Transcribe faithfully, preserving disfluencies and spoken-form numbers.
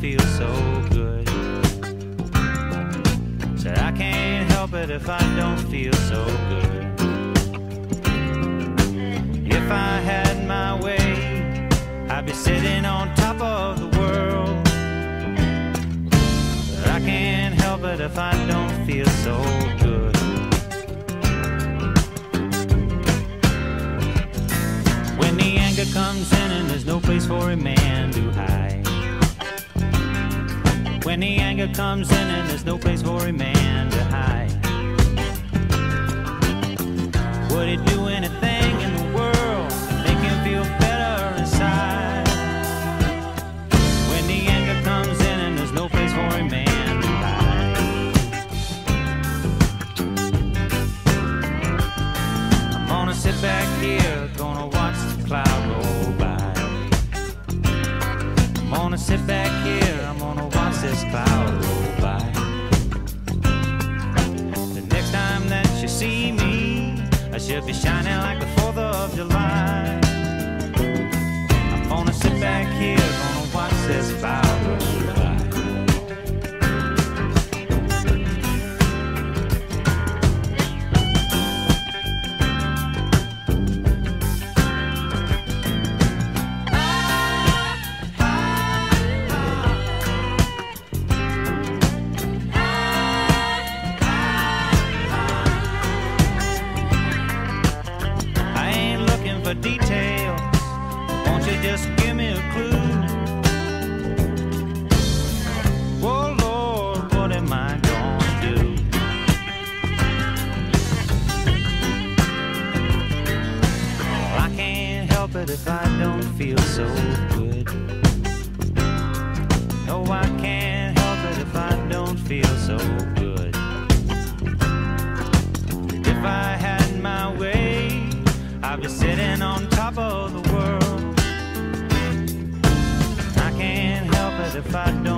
feel so good. Said I can't help it if I don't feel so good. If I had my way, I'd be sitting on top of the world. But I can't help it if I don't feel so good. When the anger comes in and there's no place for a man to hide. When the anger comes in and there's no place for a man to hide. Would he do anything in the world to make him feel better inside? When the anger comes in and there's no place for a man to hide. I'm gonna sit back here, gonna watch the cloud roll by. I'm gonna sit back here, I'm gonna watch this cloud roll by. The next time that you see me, I should be shining like the fourth of July. I'm gonna sit back here, gonna watch this cloud roll by. Details, won't you just give me a clue? Oh Lord, what am I gonna do? Well, I can't help it if I don't feel so good. No, I can't help it if I don't feel so good. If I had my way, I'd be sitting on top of the world. I can't help it if I don't